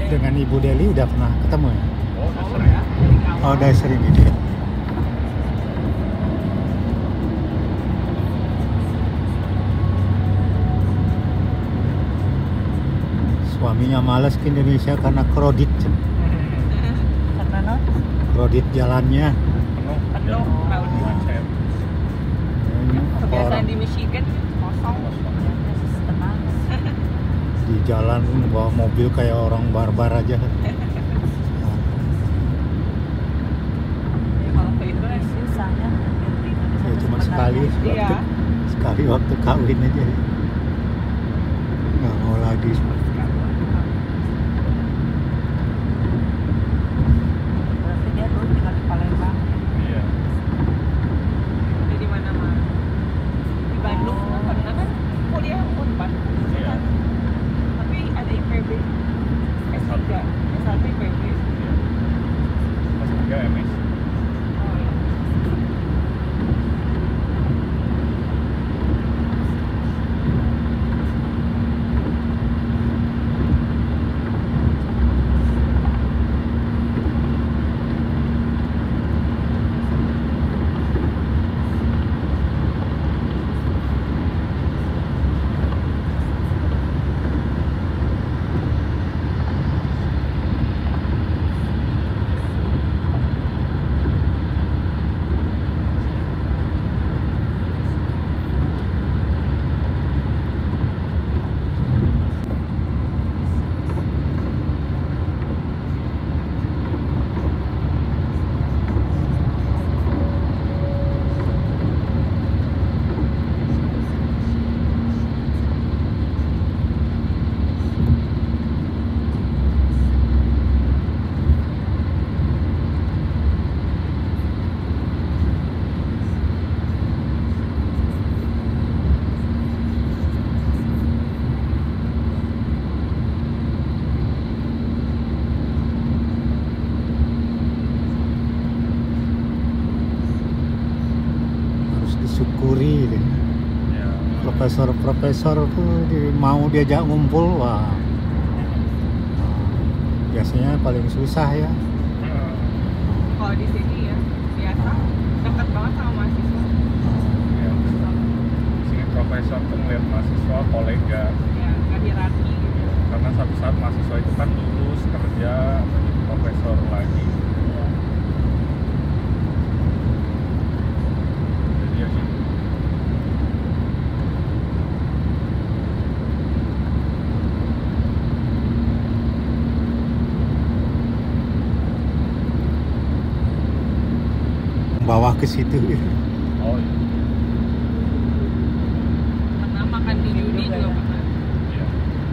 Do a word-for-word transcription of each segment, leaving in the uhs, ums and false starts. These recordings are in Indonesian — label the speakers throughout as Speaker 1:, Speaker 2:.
Speaker 1: Dengan Ibu Deli udah pernah ketemu ya?
Speaker 2: Oh, udah sering.
Speaker 1: Oh, udah sering gitu ya? Suaminya males ke Indonesia karena kredit.
Speaker 3: Karena no?
Speaker 1: Kredit jalannya.
Speaker 2: Penuh.
Speaker 3: Penuh, crowded.
Speaker 2: Macet.
Speaker 1: Kayaknya apa
Speaker 3: Kebiasaan
Speaker 1: orang
Speaker 3: di Michigan kosong. Tenang.
Speaker 1: di jalan bawa mobil kayak orang barbar aja.
Speaker 3: Ya, kalau ke itu kan susahnya.
Speaker 1: Ya cuma sekali waktu,
Speaker 3: Iya.
Speaker 1: sekali waktu kawin aja. Nggak mau lagi.
Speaker 3: Berarti dia dulu tinggal di Palembang.
Speaker 2: Iya.
Speaker 3: Dia di mana mah? Di Bandung kan pernah kan kuliah Unpad.
Speaker 2: Iya.
Speaker 3: Tapi ada I P B. S tiga, S satu I P B.
Speaker 2: Iya. Pas tiga M S.
Speaker 3: Oh iya.
Speaker 1: Harus disyukuri deh.
Speaker 2: Iya.
Speaker 1: Profesor-profesor tuh di- mau diajak ngumpul, wah. Biasanya paling susah ya.
Speaker 3: Kalau di sini ya biasa dekat banget sama mahasiswa.
Speaker 2: Iya. Di sini profesor tuh ngeliat mahasiswa kolega.
Speaker 3: Ya nggak hierarki gitu.
Speaker 2: Karena satu saat mahasiswa itu kan lulus kerja jadi profesor lagi. Jadi ya gitu.
Speaker 1: Bawah ke situ.
Speaker 2: Oh iya.
Speaker 3: Pernah makan di Juni juga pernah.
Speaker 2: Iya.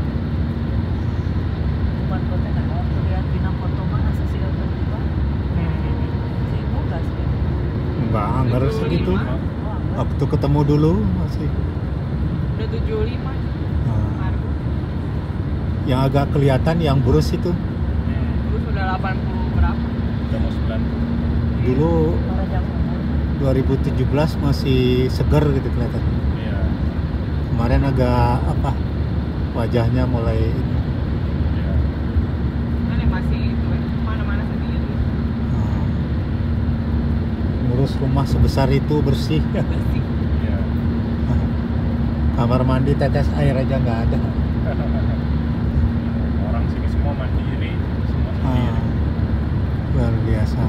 Speaker 3: Bukan kota kan waktu lihat bina foto mah asa sih udah berubah. Sih enggak sih.
Speaker 1: Enggak anggar segitu.
Speaker 3: Oh, enggak.
Speaker 1: Waktu ketemu dulu masih.
Speaker 3: Udah tujuh puluh lima
Speaker 1: Nah,
Speaker 3: Margo.
Speaker 1: yang agak kelihatan yang burus itu.
Speaker 2: Hmm.
Speaker 3: Terus udah delapan puluh berapa?
Speaker 2: Udah mau sembilan puluh.
Speaker 1: Dulu
Speaker 3: Orang jam umur.
Speaker 1: dua ribu tujuh belas masih seger gitu kelihatan.
Speaker 2: Iya.
Speaker 1: Kemarin agak apa? Wajahnya mulai
Speaker 2: Iya.
Speaker 3: Kan ya masih itu ya. Mana-mana sendiri.
Speaker 1: uh, ngurus rumah sebesar itu bersih.
Speaker 3: Bersih.
Speaker 2: Iya.
Speaker 1: Kamar mandi tetes air aja nggak ada.
Speaker 2: Orang sini semua mandiri, semua
Speaker 1: Ah,
Speaker 2: sendiri.
Speaker 1: luar biasa.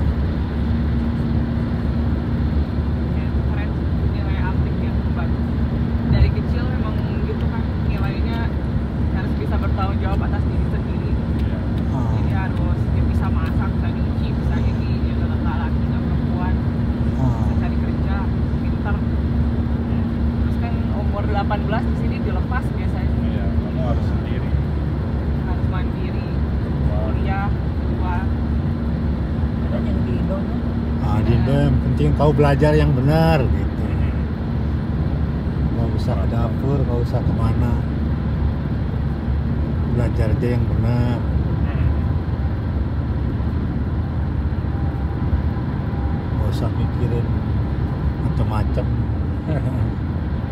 Speaker 3: Ya, keren nilai aplik yang bagus. Dari kecil memang gitu kan nilainya harus bisa bertanggung jawab atas diri sendiri.
Speaker 2: Iya.
Speaker 1: Ah,
Speaker 3: Jadi harus dia bisa masak, bisa nyuci, bisa ini, dia udah nggak laki nggak perempuan,
Speaker 1: ah.
Speaker 3: bisa cari kerja, pinter. Terus kan umur delapan belas di sini dilepas biasanya,
Speaker 2: Iya, kamu harus sendiri.
Speaker 3: harus mandiri,
Speaker 2: Wah.
Speaker 3: kuliah, keluar.
Speaker 4: Ada yang di Indo
Speaker 1: Ah, Dinda, yang penting kau belajar yang benar gitu. Nggak usah ke dapur, nggak usah kemana. Belajar aja yang benar. Nggak usah mikirin macam-macam.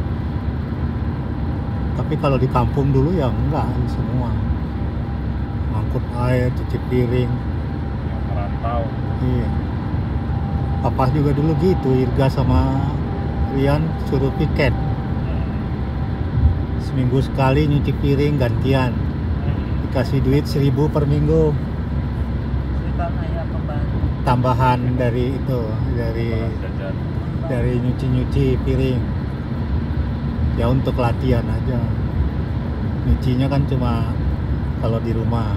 Speaker 1: Tapi kalau di kampung dulu ya enggak semua. ngangkut air, cuci piring.
Speaker 2: yang merantau.
Speaker 1: Iya. Papa juga dulu gitu, Irga sama Rian suruh piket. Seminggu sekali nyuci piring gantian. Dikasih duit seribu per minggu.
Speaker 4: Kita kayak pembantu.
Speaker 1: Tambahan dari itu, dari
Speaker 2: Orang jajan.
Speaker 1: dari nyuci-nyuci piring. Ya untuk latihan aja. Nyucinya kan cuma kalau di rumah.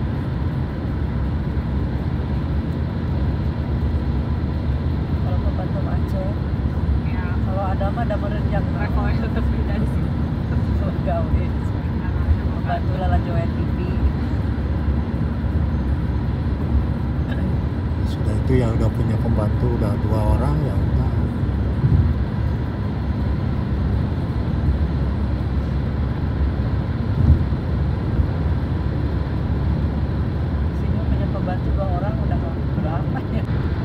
Speaker 4: Kalau pembantu Aceh,
Speaker 3: Ya,
Speaker 4: kalau ada mah ada merenjang
Speaker 3: levelnya tetap beda di sini.
Speaker 4: gawe. Pembantu lala join T V.
Speaker 1: Sudah itu ya udah punya pembantu udah dua orang ya udah.
Speaker 4: Sini punya pembantu dua orang udah berapa ya?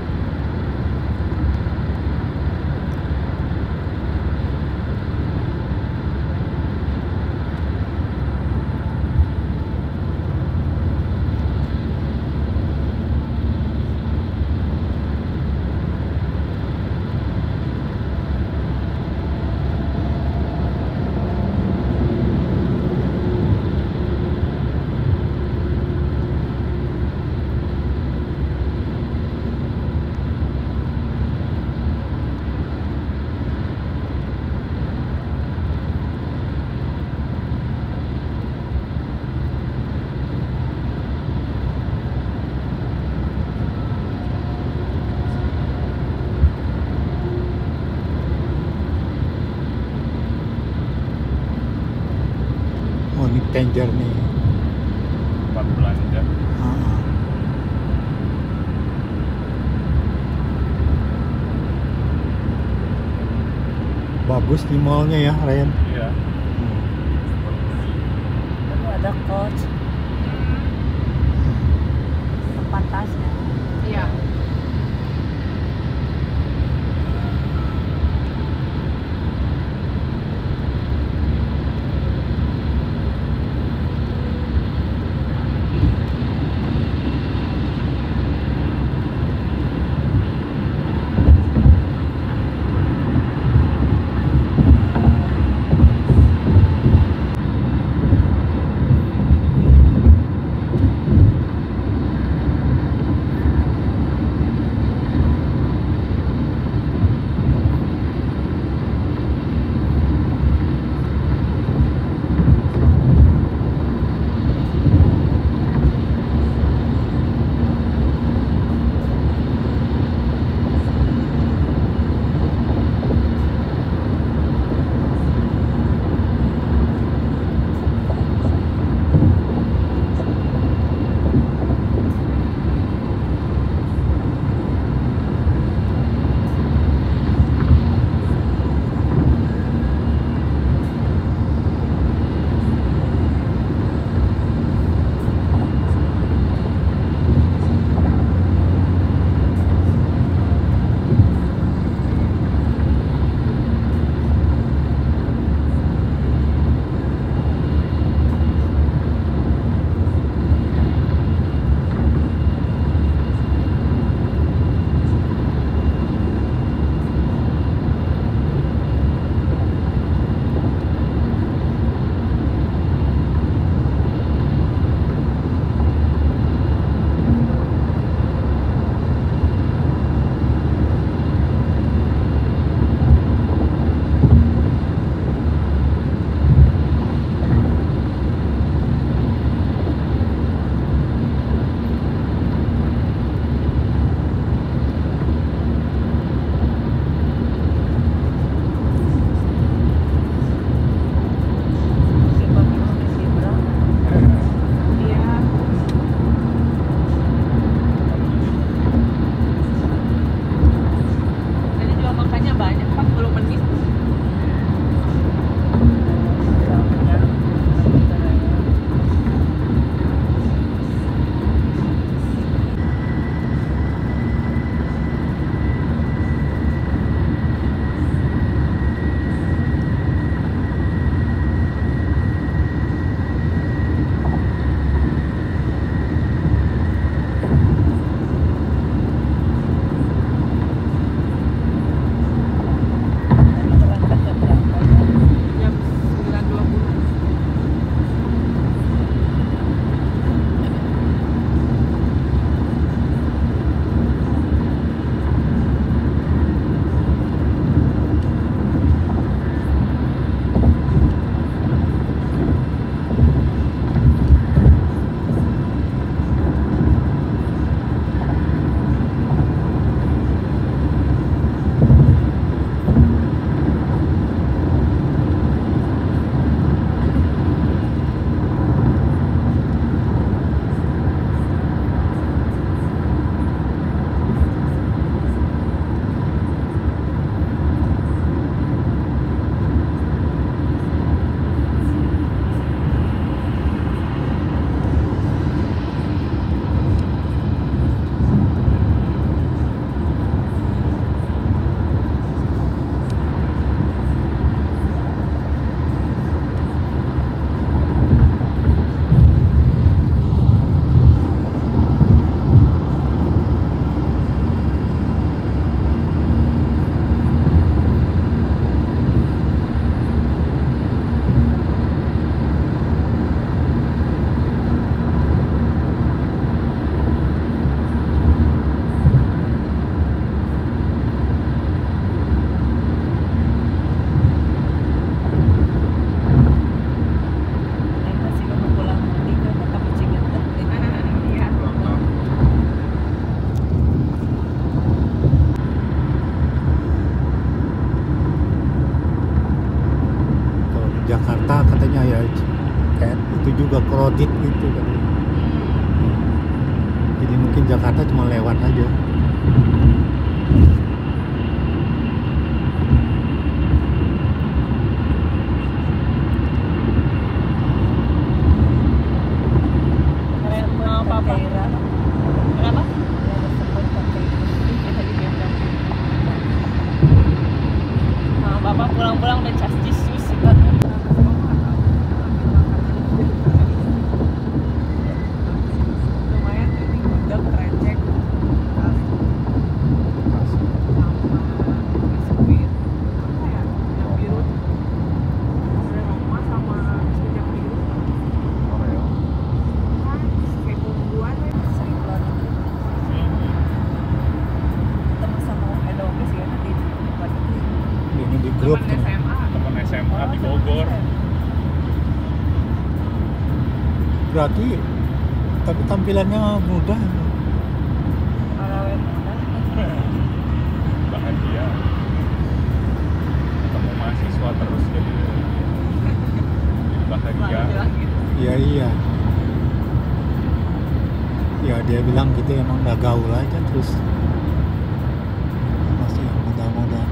Speaker 1: Oh ini Tanger nih.
Speaker 2: Tempat belanja.
Speaker 1: Ah. Bagus di mallnya ya, Ryan.
Speaker 2: Iya.
Speaker 4: Lalu ada coach, tempat tasnya.
Speaker 3: Iya.
Speaker 1: Jakarta cuma lewat aja.
Speaker 4: Repot
Speaker 3: Apa-apa.
Speaker 4: pakai Ira.
Speaker 3: Kenapa?
Speaker 4: Ya, repot pakai Ira.
Speaker 3: Nah, bapak pulang-pulang udah cas sus gitu. Lumayan tuh ini udah kerecek. Sama biskuit apa ya? Yang biru. Ada rumah sama biskuit yang biru.
Speaker 2: Oreo.
Speaker 3: Kan kayak bumbuan ya.
Speaker 4: Sering keluar negeri. Ketemu sama Om Edo oke sih ya nanti di luar negeri.
Speaker 1: Ini di grup
Speaker 3: Temen
Speaker 1: tuh.
Speaker 3: S M A.
Speaker 2: Temen S M A di
Speaker 4: Oh,
Speaker 2: Bogor.
Speaker 1: Berarti tapi tampilannya mudah.
Speaker 4: Awet muda.
Speaker 2: Bahagia. Ketemu mahasiswa terus jadi jadi bahagia.
Speaker 3: Selalu bilang gitu.
Speaker 1: Iya iya. Ya dia bilang gitu emang udah gaul aja terus masih yang muda-muda.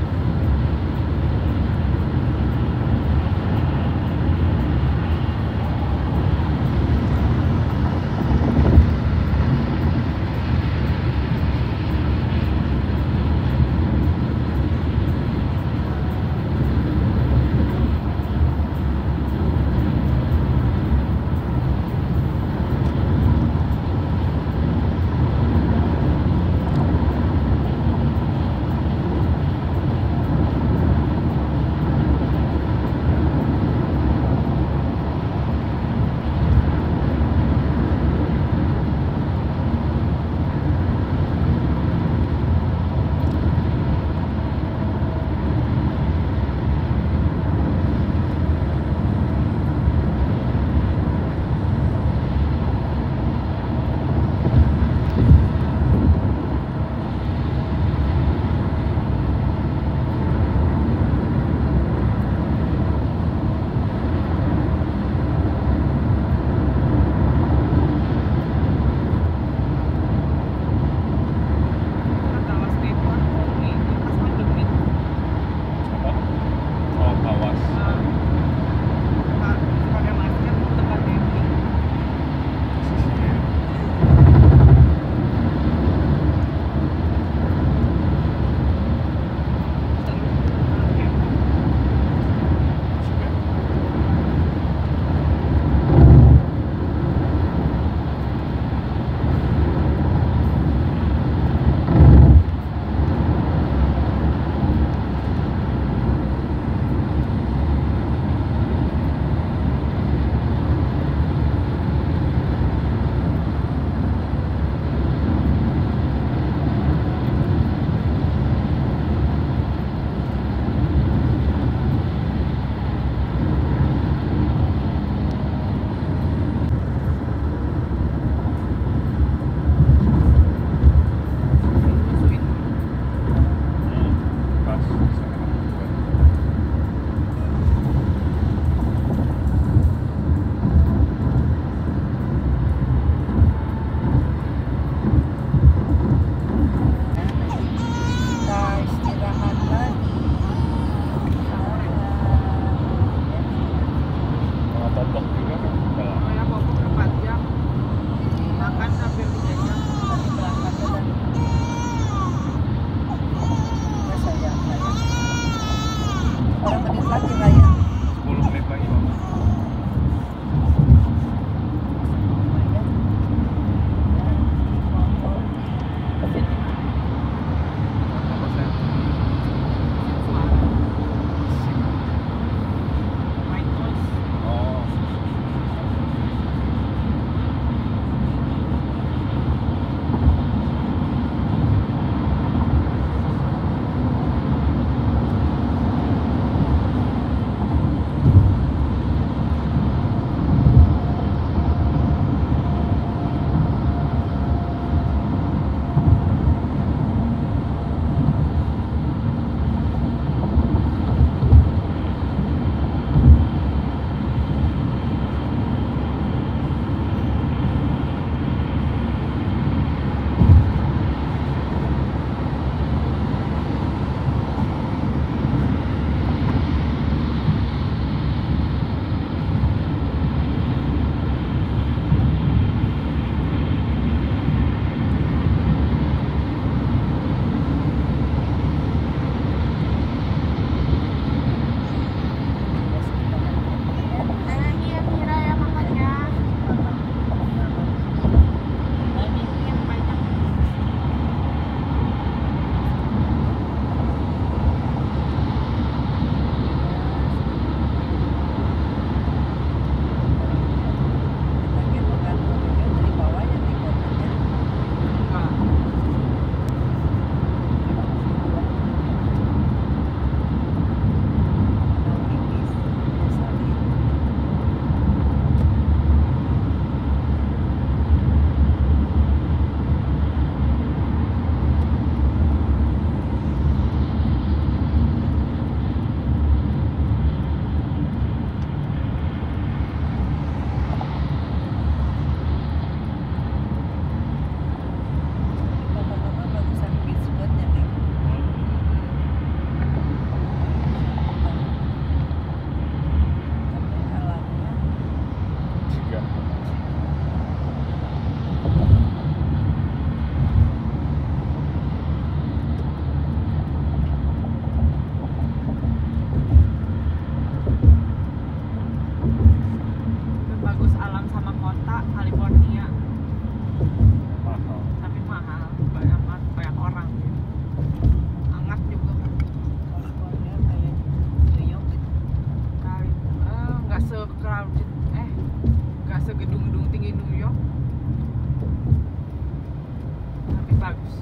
Speaker 3: bagus.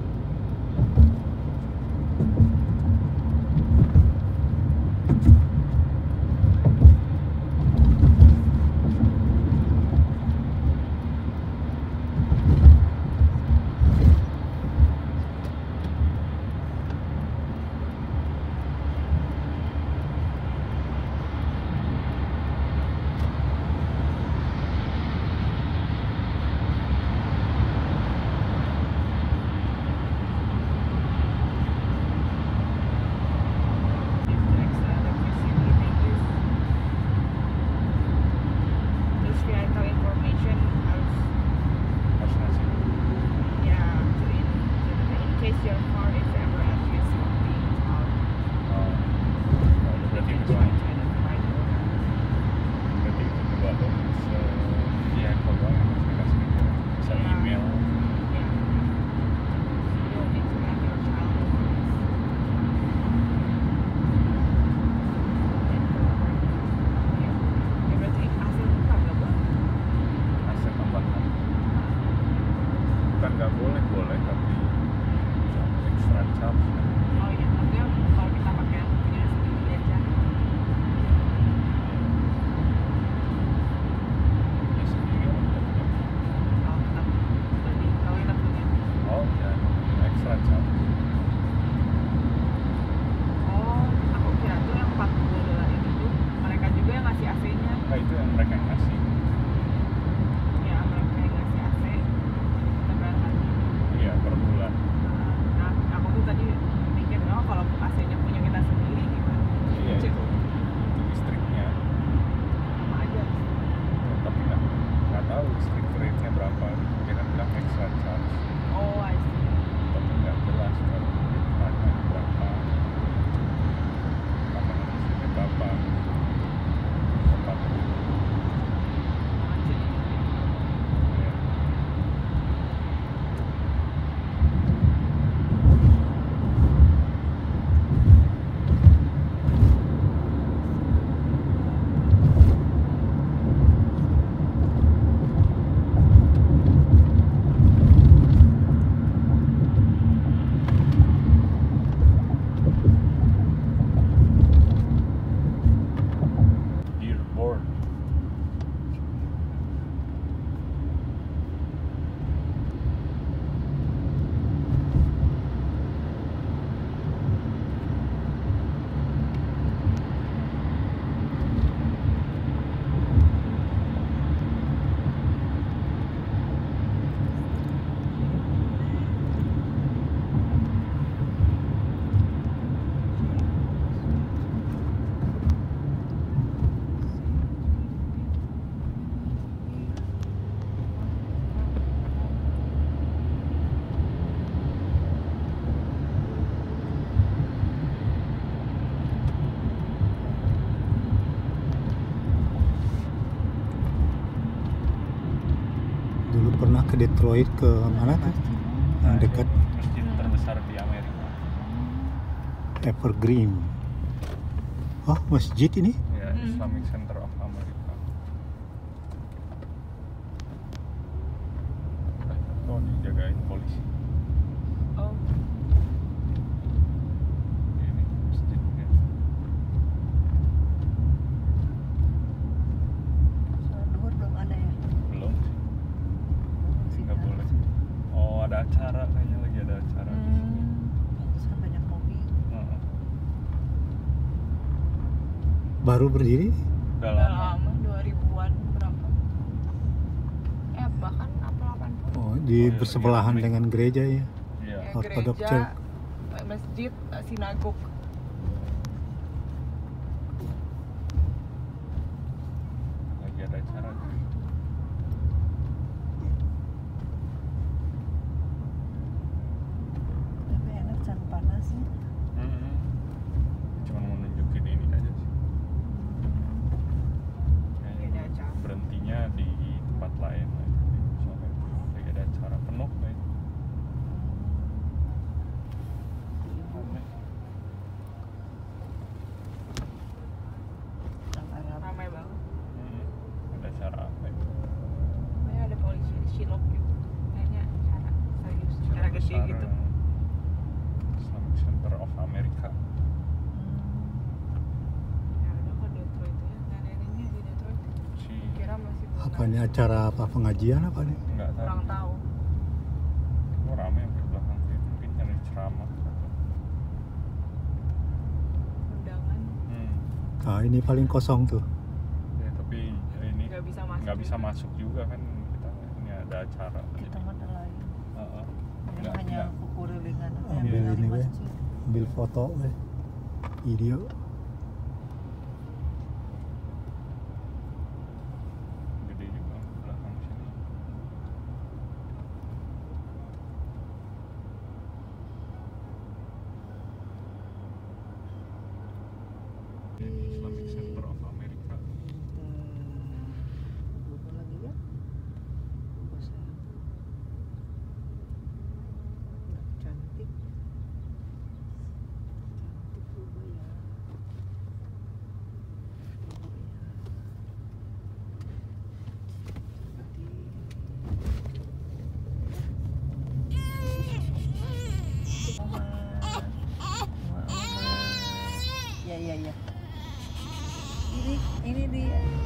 Speaker 3: Terus vehicle information harus
Speaker 2: Harus ngasih.
Speaker 3: ya to in, in case your car is ever at risk of being towed.
Speaker 2: Oh. Oh, berarti
Speaker 3: And
Speaker 2: itu
Speaker 3: try to identify the owner.
Speaker 2: berarti itu dua dong. Se via doang yang harus dikasih gitu. Bisa
Speaker 3: Iya.
Speaker 2: email.
Speaker 3: Yeah. You don't need to add your child numbers. Ya, ya berarti asal buka nggak boleh.
Speaker 2: Aset tambahan. Bukan nggak boleh, boleh tapi extra charge.
Speaker 3: Oh iya, maksudnya kalau kita pakai yang punya sendiri aja.
Speaker 2: Ya sendiri untuk
Speaker 3: Kalau kita beli, kalau kita punya.
Speaker 2: oh ya extra charge.
Speaker 3: Oh, aku kira tuh yang empat puluh dolar itu tuh mereka juga yang ngasih A C-nya.
Speaker 2: Nah itu yang mereka yang ngasih.
Speaker 3: Ya, mereka yang ngasih A C. Kita bayar lagi.
Speaker 2: Iya per bulan.
Speaker 3: Nah, aku tuh tadi mikir, oh kalau A C-nya punya kita sendiri gimana?
Speaker 2: Iya
Speaker 3: Cek,
Speaker 2: itu itu listriknya.
Speaker 3: sama aja.
Speaker 2: Tapi nggak nggak tahu listrik rate-nya berapa. Dia kan bilang extra charge.
Speaker 3: Oh, I see.
Speaker 2: Tapi nggak jelas kalau ditanya berapa. Tambahan listriknya berapa. Berapa.
Speaker 3: Macet.
Speaker 2: Iya. Dearborn.
Speaker 1: Dulu pernah ke Detroit, ke mana tuh? Yang dekat
Speaker 2: Masjid terbesar di Amerika.
Speaker 1: Evergreen. Oh, masjid ini?
Speaker 2: Ya,
Speaker 3: Hmm.
Speaker 2: Islamic Center of America. Eh, Oh, dijagain polisi.
Speaker 3: Oh,
Speaker 2: Ini masjidnya.
Speaker 4: Soal luhur belum ada ya.
Speaker 2: Belum sih,
Speaker 4: Masih
Speaker 2: nggak
Speaker 4: ada.
Speaker 2: boleh. Oh, ada acara kayaknya lagi ada acara di sini.
Speaker 3: hmm.
Speaker 4: Pantesan banyak mobil.
Speaker 2: Heeh.
Speaker 1: Baru berdiri?
Speaker 2: Udah
Speaker 3: Udah
Speaker 2: lama.
Speaker 3: lama, dua ribuan berapa? Eh, bahkan apa delapan puluh?
Speaker 1: Oh, di
Speaker 2: Oh, iya,
Speaker 1: bersebelahan
Speaker 2: lagi
Speaker 1: dengan gereja ya.
Speaker 2: Iya.
Speaker 3: Ya,
Speaker 1: Orthodox
Speaker 3: gereja,
Speaker 1: Church.
Speaker 3: eh, masjid, eh, sinagog.
Speaker 2: Lagi ada acara.
Speaker 4: Tapi enak can panasnya.
Speaker 2: Mm-mm. Cuma mau nunjukin ini aja sih. Kayaknya
Speaker 3: Ada acara.
Speaker 2: berhentinya di tempat lain. Soalnya lagi ada acara penuh kayaknya. Rame.
Speaker 4: Orang Arab.
Speaker 3: Ramai banget.
Speaker 2: Mm-mm. Ada acara apa ya?
Speaker 3: Kayaknya ada polisi di Shiloh juga. Kayaknya acara serius, acara gede
Speaker 2: besar,
Speaker 3: gitu.
Speaker 2: Islamic Center of America.
Speaker 3: Ya udah ke Detroit ya, neneknya di Detroit.
Speaker 2: Si
Speaker 3: Kira masih belum.
Speaker 1: Apa ini acara apa pengajian apa nih?
Speaker 2: nggak tahu.
Speaker 3: Kurang tahu.
Speaker 2: Oh, rame sampai belakang situ. Mungkin nyari ceramah.
Speaker 3: Undangan
Speaker 2: Hmm.
Speaker 1: Nah ini paling kosong tuh.
Speaker 2: Ya, tapi ini
Speaker 3: nggak bisa masuk.
Speaker 2: nggak bisa
Speaker 3: juga.
Speaker 2: masuk juga kan, kita ini ada acara.
Speaker 4: Kita mana lain.
Speaker 2: Heeh.
Speaker 4: Ini
Speaker 2: Nggak-
Speaker 4: hanya
Speaker 2: nggak.
Speaker 4: kukurilingan apa
Speaker 1: Oh,
Speaker 4: yang
Speaker 1: iya,
Speaker 4: dari
Speaker 1: ini, weh.
Speaker 4: masjid.
Speaker 1: Ambil foto weh. Video.
Speaker 2: Gede juga belakang sini. Ini Islamic Center of America.
Speaker 4: Hmm. Lupa lagi ya. Lupa saya. Nggak cantik. Cantik juga ya. Lupa ya. Cantik. Oma. Oma, oma. Ya ya ya. Ini ini dia.